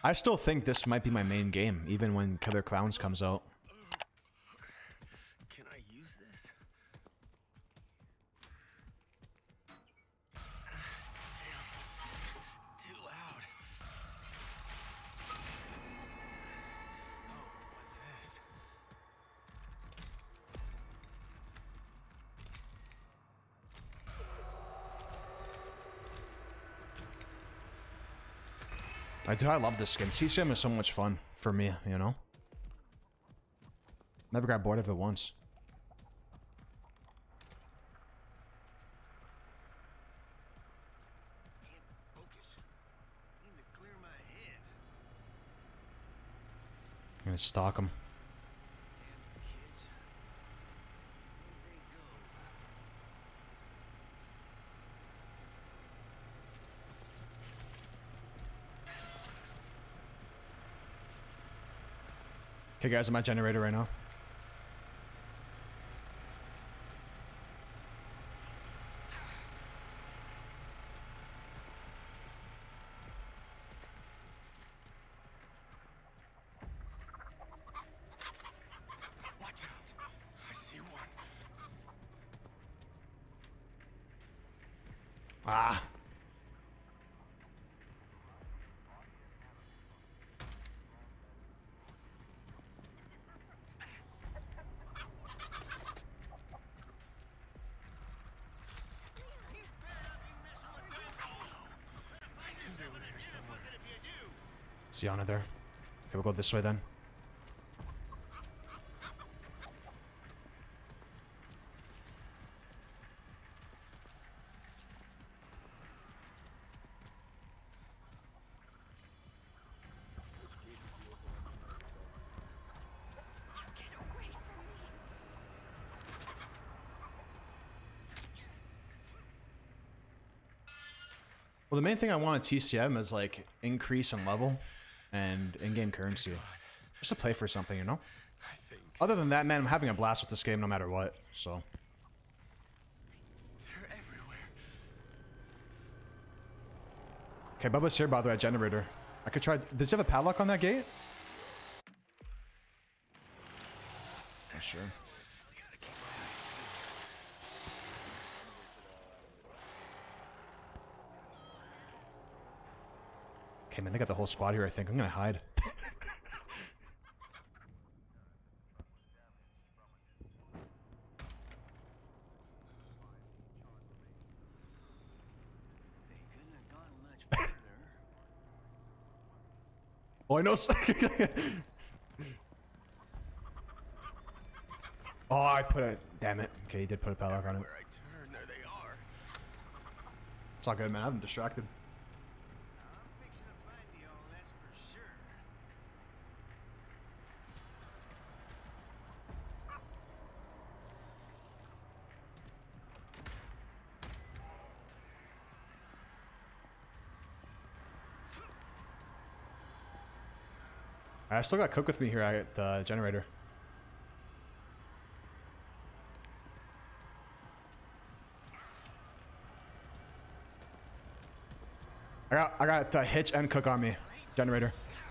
I still think this might be my main game, even when Killer Clowns comes out. Can I use this? Too loud. Oh, what's this? I love this game. TCM is so much fun for me, you know? Never got bored of it once. Can't focus. Need to clear my head. I'm gonna stalk him. Damn kids. Where'd they go? Okay, guys, I'm at generator right now. Watch out. I see one. Ah! Is Yana there? Okay, we'll go this way then. Well, the main thing I want at TCM is like increase in level and in-game currency. Just to play for something, you know? I think Other than that, man, I'm having a blast with this game no matter what, so. they're everywhere. Okay, Bubba's here, by the way, at generator. I could try. Does he have a padlock on that gate? Yeah, sure. Gotta keep my eyes Okay, man, they got the whole squad here, I think. I'm gonna hide. They couldn't have gone much further. Oh, I know. Oh, I put a. Damn it. Okay, he did put a padlock on it. Where I turn, there they are. It's all good, man. I'm distracted. I'm fixing to find you all, that's for sure. I still got Cook with me here at generator. I got Hitch and Cook on me. Generator.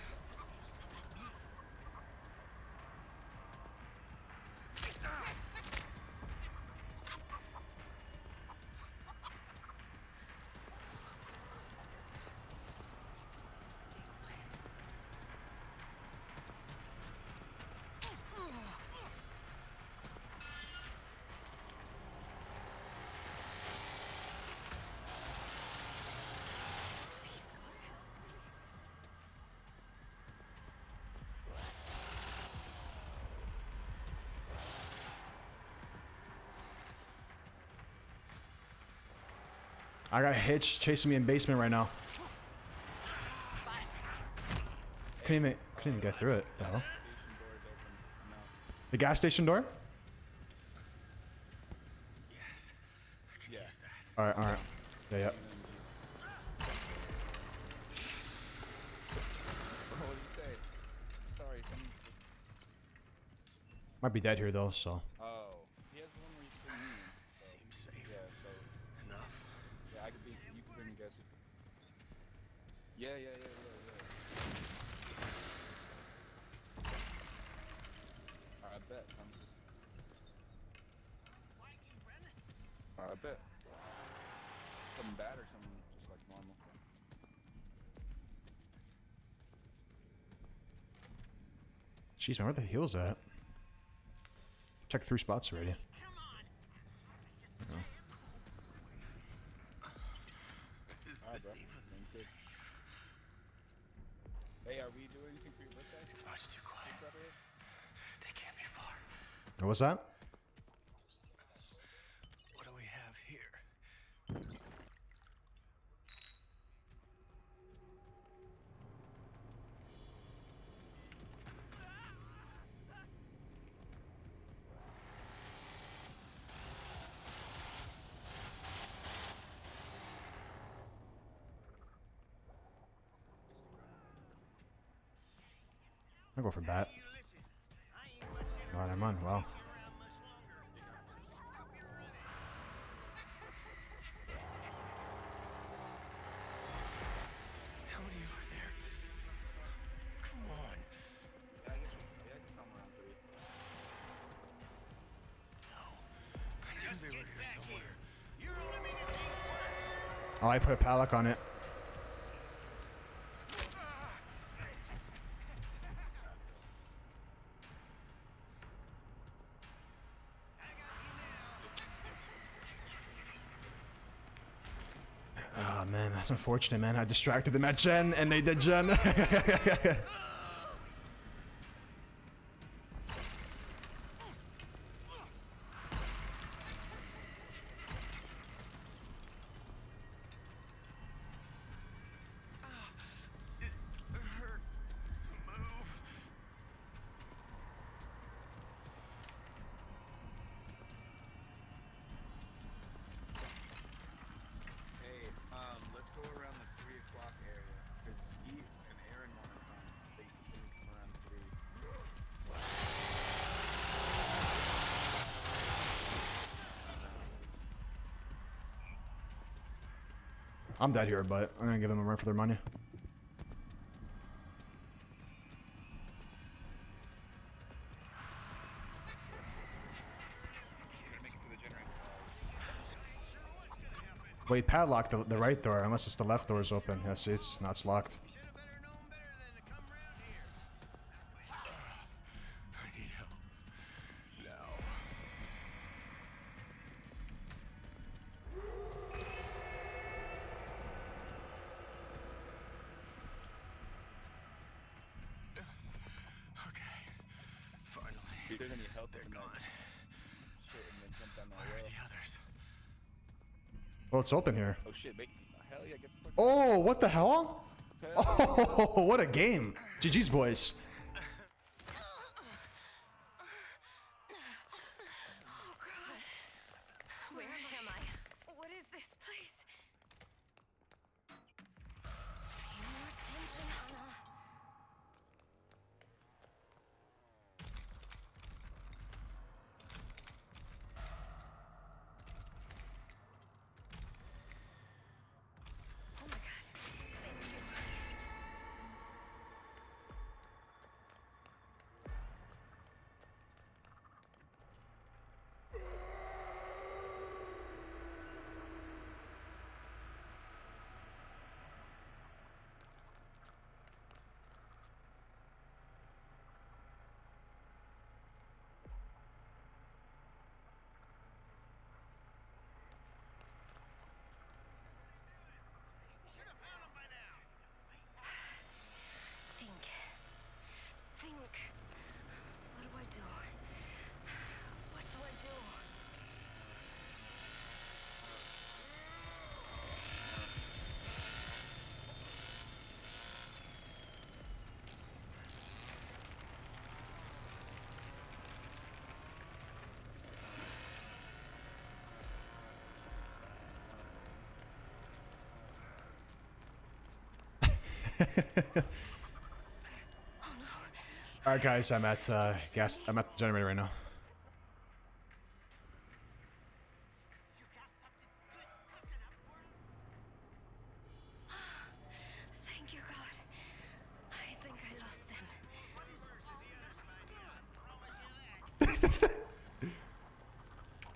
I got Hitch chasing me in basement right now. Couldn't even get through it. The hell? The gas station door? Yes, I can use that. Alright, alright. Yeah, yeah. What did you say? Sorry, Might be dead here though, so. Oh, he has one where you swing in. So, Seems safe. yeah, so Enough. yeah, you could bring the gas. Yeah. Bet. I bet. Something bad or something just like normal. Jeez, man, where the heels at? Check 3 spots already. Oh. Alright, bro. Good. Hey, are we doing anything for your birthday? It's much too quiet. They can't be far. What was that? What do we have here? I'll go for bat. Alright, I'm on. Wow. How many are there? Come on. Yeah, I guess somewhere around 3. No. I knew they were here somewhere. You're only making things worse. Oh, I put a padlock on it. Oh man, that's unfortunate, man. I distracted them at Gen, and they did Gen. Hey, let's go around the 3 o'clock area. Because Skeet and Aaron want to come. They can come around 3. I'm dead here, but I'm gonna give them a run for their money. Wait, padlock the right door, unless it's the left door is open. Yes, it's not. It's locked. Should have better known better than to come around here. I need help. Now. Okay. Finally. If there's any help, They're in that gone. shit, and then jump down that Where are rail. the others? Well, it's open here. Oh shit, hell yeah, get the fuck Oh, what the hell? out. Oh, what a game. GG's, boys. Oh God. Where am I? What is this place? Pay more attention, Anna. Oh my God. Thank you. You should have found them by now. Think. Think. What do I do? What do I do? Oh no. All right, guys, I'm at gas. I'm at the generator right now. You got something good cooking up for us? Thank you, God. I think I lost them. What is the others, my dear? I promise you that.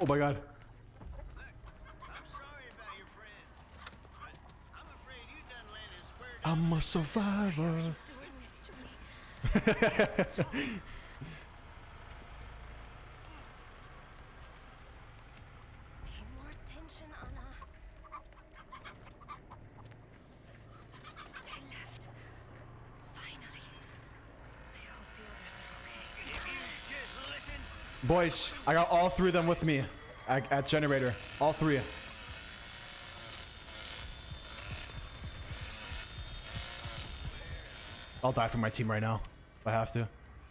Oh my god. I'm sorry about your friend, but I'm afraid you done landed square I'm a survivor. Doing this to me. Stop. Pay more attention, Anna. They left. Finally. I hope the others are okay. If you just listen. Boys, I got all 3 of them with me at generator. All 3. I'll die for my team right now if I have to.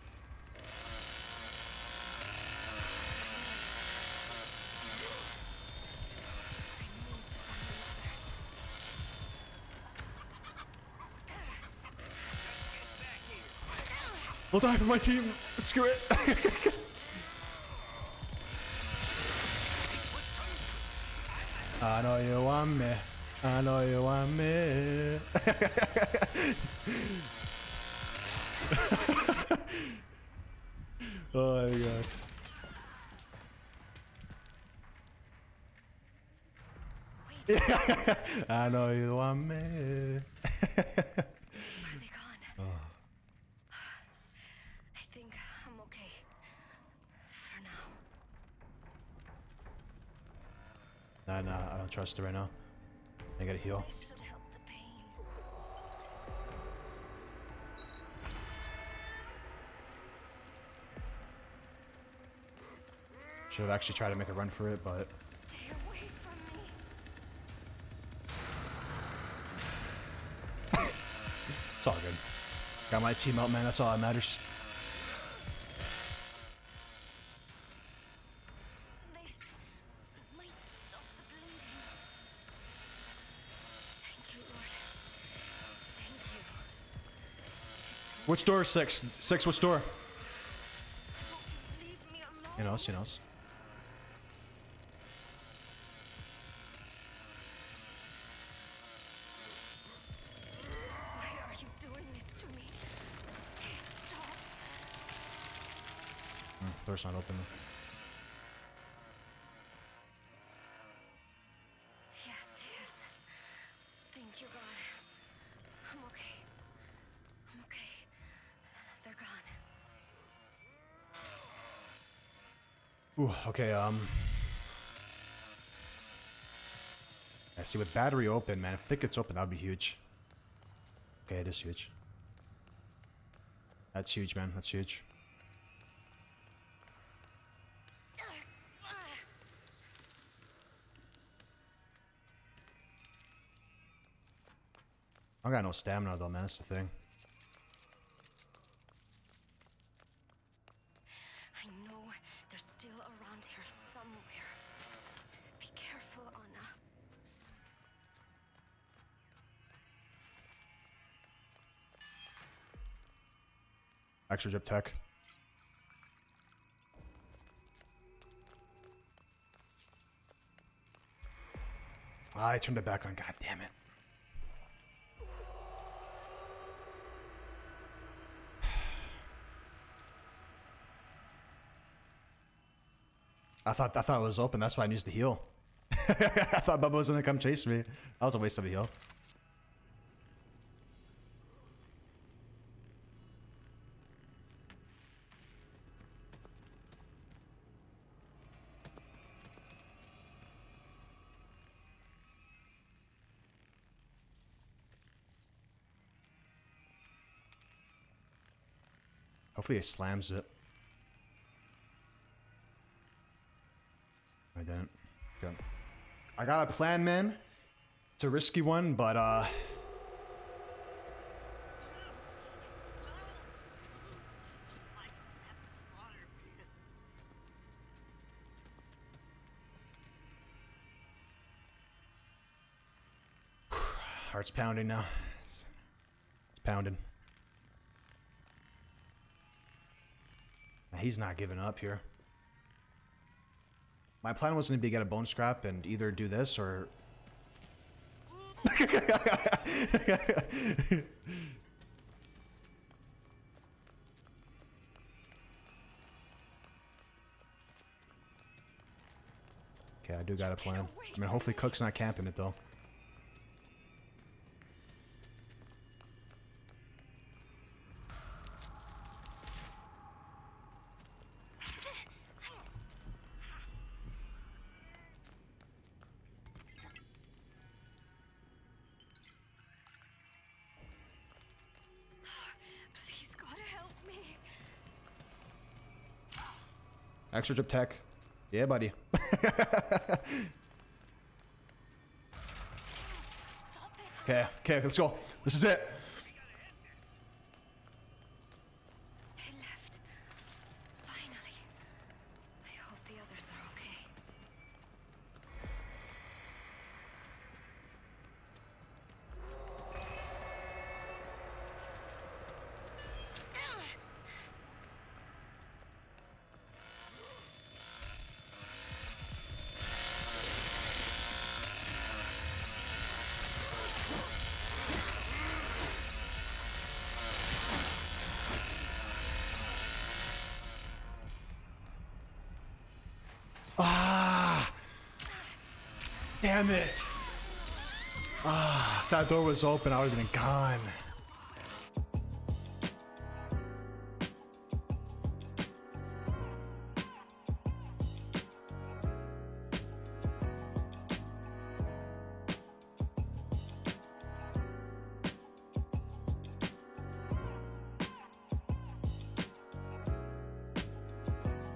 I'll die for my team. Screw it. I know you want me. I know you want me. Oh my god. I know you want me. Are they gone? I think I'm okay. For now. Nah, I don't trust it right now. I gotta heal. This should help the pain. Should have actually tried to make a run for it, but Stay away from me. it's all good. Got my team out, man. That's all that matters. This might stop the bleeding. Thank you, Lord. Thank you. Which door? 6. 6. Which door? Leave me alone. He knows. He knows. Why are you doing this to me? Stop. Door's not open. Yes, yes. Thank you, God. I'm okay. I'm okay. They're gone. Ooh, okay, I see with battery open, man. If thick gets open, that'd be huge. Okay, it is huge. That's huge, man. That's huge. I got no stamina though, man. That's the thing. I know they're still around here somewhere. Be careful, Anna. Extra drip tech. Ah, I turned it back on. God damn it. I thought it was open. That's why I used to heal. I thought Bubba was gonna come chase me. That was a waste of a heal. Hopefully he slams it. I didn't. Good. I got a plan, man. It's a risky one, but heart's pounding now. It's pounding. He's not giving up here. My plan was going to be get a bone scrap and either do this or... Okay, I do got a plan. I mean, hopefully Cook's not camping it, though. Please, God, help me. Extra drip tech. Yeah, buddy. Stop it. Okay, let's go. This is it. They left. Finally. I hope the others are okay. Ah! Damn it! Ah, if that door was open, I would have been gone.